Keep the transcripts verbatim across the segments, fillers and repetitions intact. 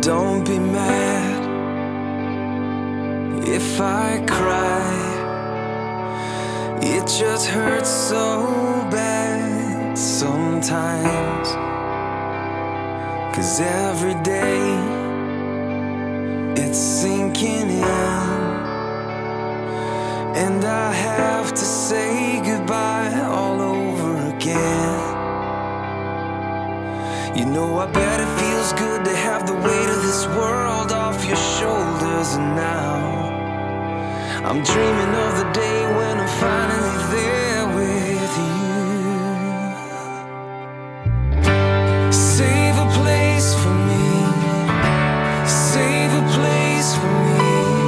Don't be mad if I cry. It just hurts so bad sometimes, 'cause every day it's sinking in, and I have to say goodbye all over again. You know, I bet it feels good to have the weight of this world off your shoulders. And now I'm dreaming of the day when I'm finally there with you. Save a place for me, save a place for me.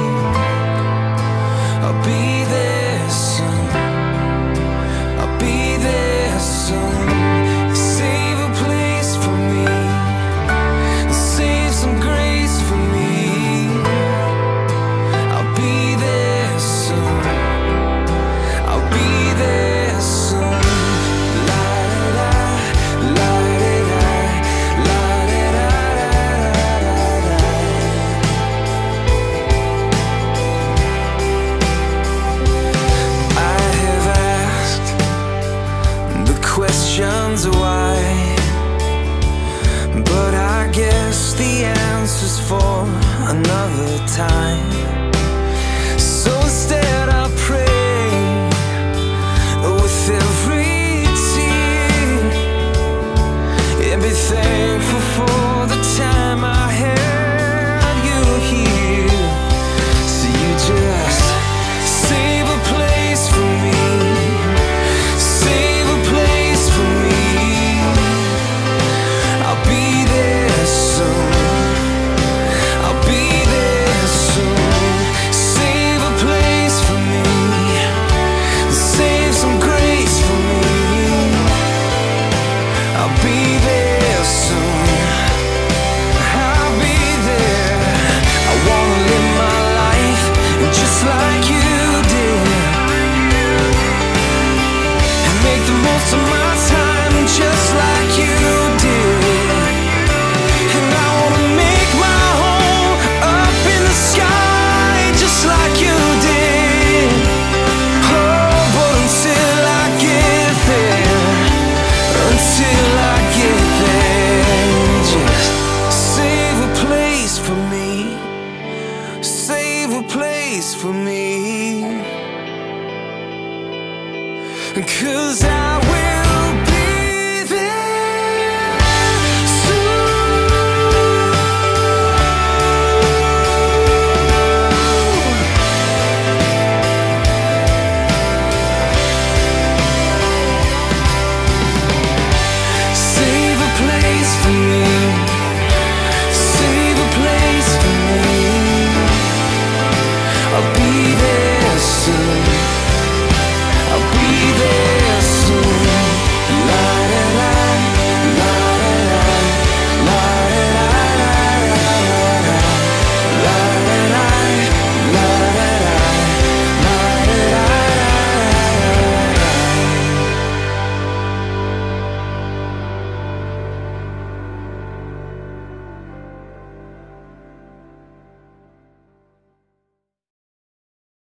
I'll be there soon, I'll be there soon. Save a place for me, save some grace for me. I'll be there soon, I'll be there soon. La da da, la da da, la da da da da da. I have asked the questions why, but I guess the answer's for another time.